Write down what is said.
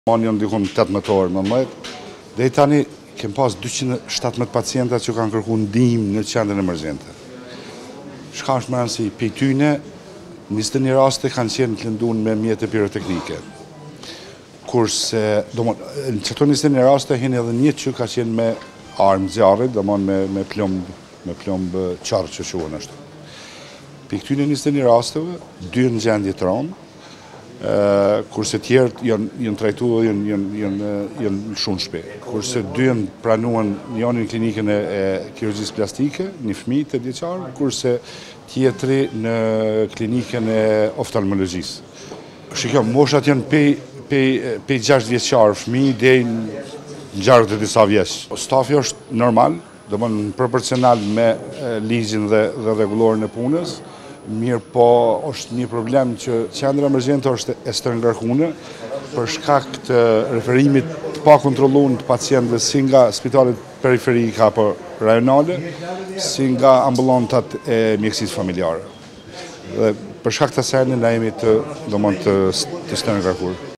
Janë dikon 18 orë, 19, dhe i tani kem pas 217 pacienta që kanë kërku ndihmë në qendrën emergjente. Shka është më rëndësi, për tyne, 21 raste kanë qenë të lënduar me mjete piroteknike. Kurse, në qëto 21 raste, hin edhe një që ka qenë me armë zjarrit, me plomb qarë që shuën është. Për këtyne 21 rasteve, 2 në gjendje të rëndë, kurse tjerët janë trajtu dhe janë shumë shpe. Kurse 2 janë pranuan janë në klinikën e kirurgjisë plastike, një fëmijë të vjeçar, kurse tjetri në klinikën e oftalmologjisë. Shikoj, moshat janë pej 6 vjeçar fëmijë deri në ngjarjet e disa vjeç. Stafi është normal, domethënë proporcional me ligjin dhe rregullorin e punës. Mirë po është një problem që qendra emergjente është e stërngarkuar për shkak të referimit të pakontrolluar të pacientëve si nga spitalet periferike apo rajonale, si nga ambulantat e mjekësisë familjare. Dhe për shkak të asaj ne jemi të stërngarkuar.